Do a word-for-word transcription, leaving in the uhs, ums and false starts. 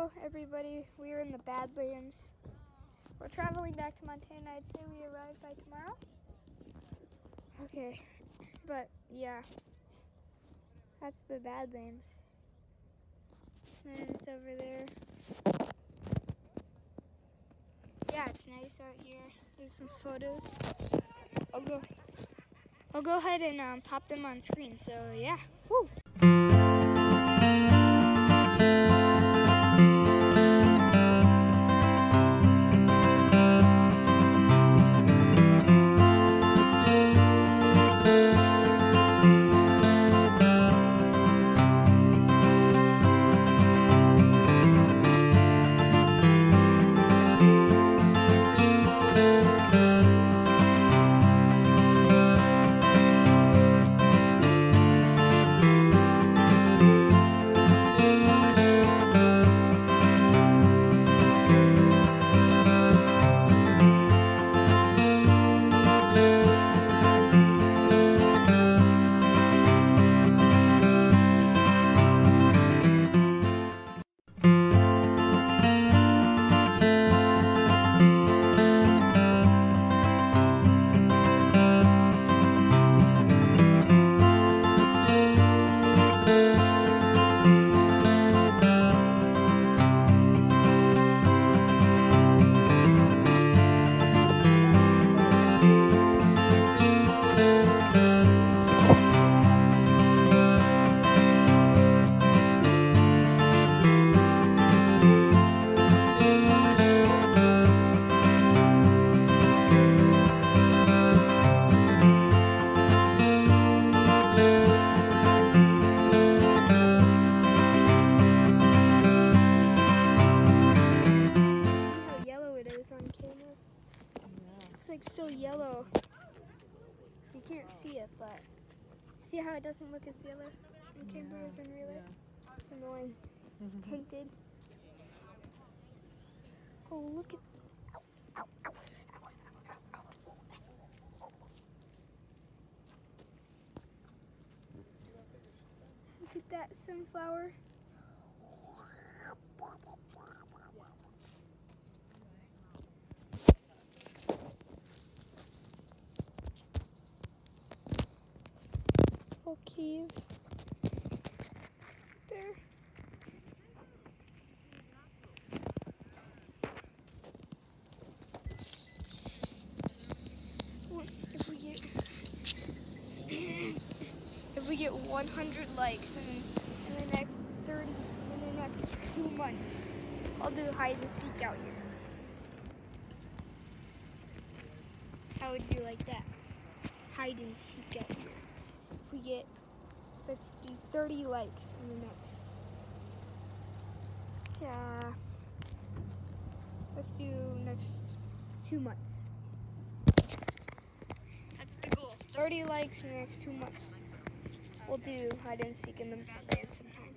Hello, everybody. We are in the Badlands. We're traveling back to Montana. I'd say we arrive by tomorrow. Okay, but yeah, that's the Badlands. And it's over there. Yeah, it's nice out here. There's some photos. I'll go. I'll go ahead and um, pop them on screen. So yeah. Woo. It's like so yellow. You can't see it, but see how it doesn't look as yellow in camera as in real life? It's annoying. It's tinted. Oh, look at. Ow, ow, ow, ow, ow, ow, ow. Look at that sunflower. Cave there. If we get if we get one hundred likes in, in the next thirty in the next two months, I'll do hide and seek out here. How would you like that? Hide and seek out here. If we get, let's do thirty likes in the next, uh, let's do next two months. That's the goal. thirty likes in the next two months. We'll do hide and seek in the Badlands sometime.